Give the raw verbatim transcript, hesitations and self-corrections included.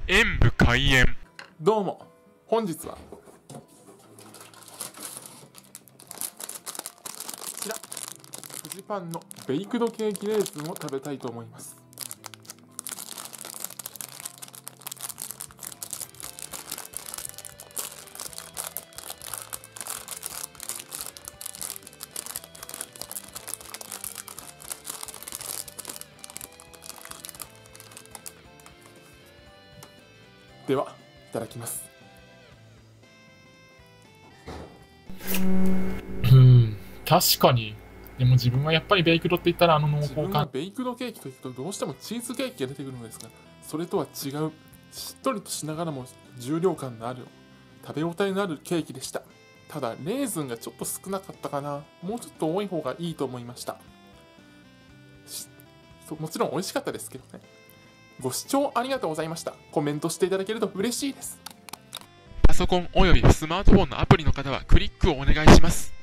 演武開演。 どうも、本日はこちらフジパンのベイクドケーキレーズンを食べたいと思います。では、いただきます。 うん、確かに。でも自分はやっぱりベイクドって言ったらあの濃自厚感。 分がベイクドケーキというとどうしてもチーズケーキが出てくるのですが、それとは違うしっとりとしながらも重量感のある食べ応えのあるケーキでした。ただレーズンがちょっと少なかったかな。もうちょっと多い方がいいと思いました。もちろん美味しかったですけどね。ご視聴ありがとうございました。コメントしていただけると嬉しいです。 パソコンおよびスマートフォンのアプリの方はクリックをお願いします。